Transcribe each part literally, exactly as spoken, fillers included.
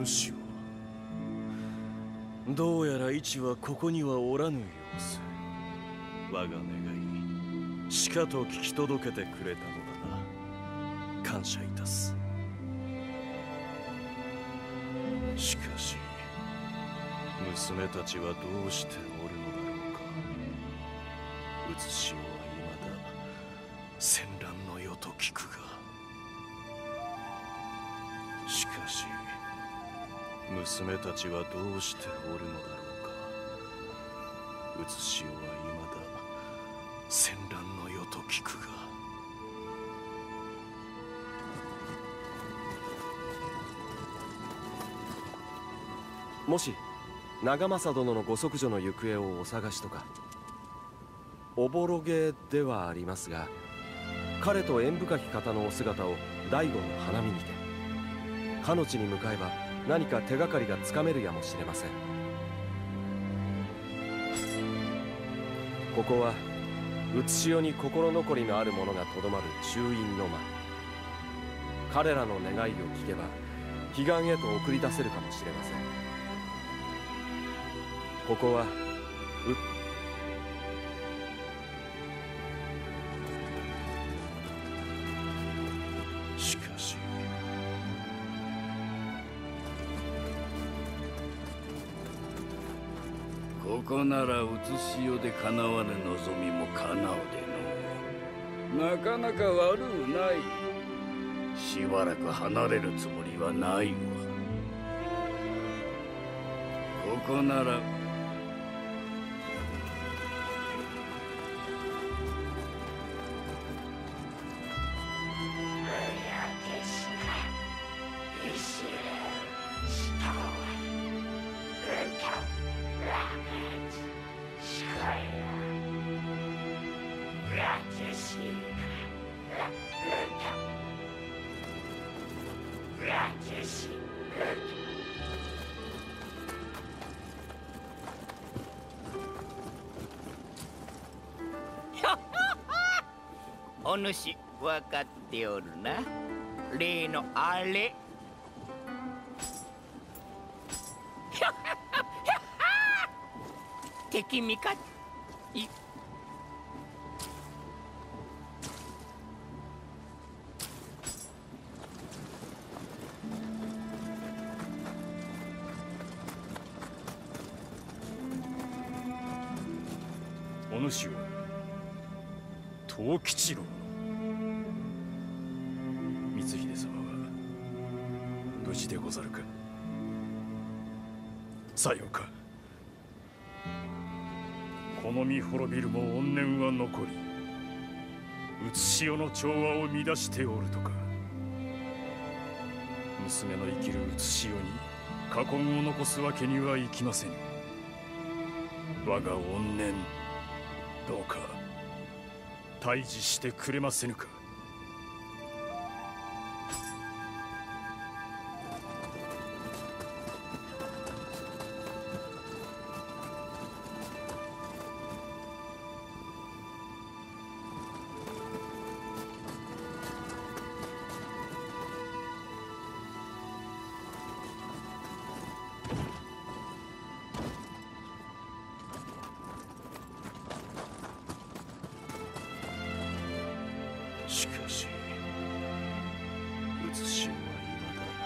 主はどうやら市はここにはおらぬ様子。我が願いしかと聞き届けてくれたのだな。感謝いたす。しかし娘たちはどうしておるのだろうか。うつしおは未だ戦乱の世と聞くが、しかし娘たちはどうしておるのだろうか。うつしおは未だ戦乱の世と聞くが。 もし長政殿のご息女の行方をお探しとか。おぼろげではありますが、彼と縁深き方のお姿を醍醐の花見にて、かの地に向かえば何か手がかりがつかめるやもしれません。ここはうつしおに心残りのある者がとどまる中院の間。彼らの願いを聞けば彼岸へと送り出せるかもしれません。ここはうしかしここならうつしおでかなわぬ望みもかなうでの。なかなか悪うない。しばらく離れるつもりはないわ。ここならお主分かっておるな。例のあれ。敵味方いお主は藤吉郎。光秀様は無事でござるか。さようか。この身滅びるも怨念は残り、うつしおの調和を乱しておるとか。娘の生きるうつしおに禍根を残すわけにはいきません。我が怨念どうか退治してくれませぬか。しかしうつしおは未だ。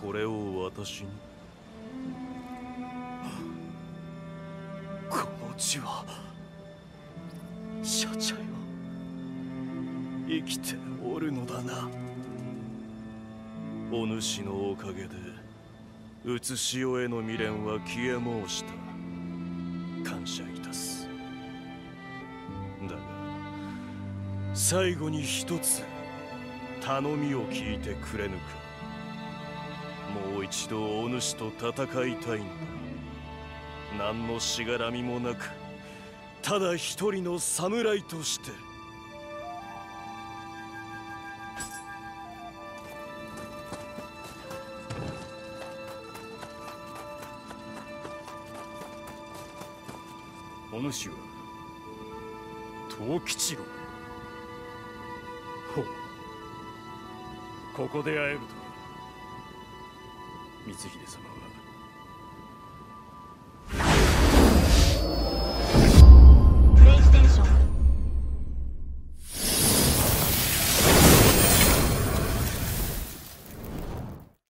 これを私に。この字はシャチャよ、生きておるのだな。お主のおかげでうつしおへの未練は消え申した。感謝いたす。だが最後に一つ頼みを聞いてくれぬか。もう一度お主と戦いたいのだ。何のしがらみもなく、ただ一人の侍として。 お主は藤吉郎。ほう、ここで会えるとは。光秀様は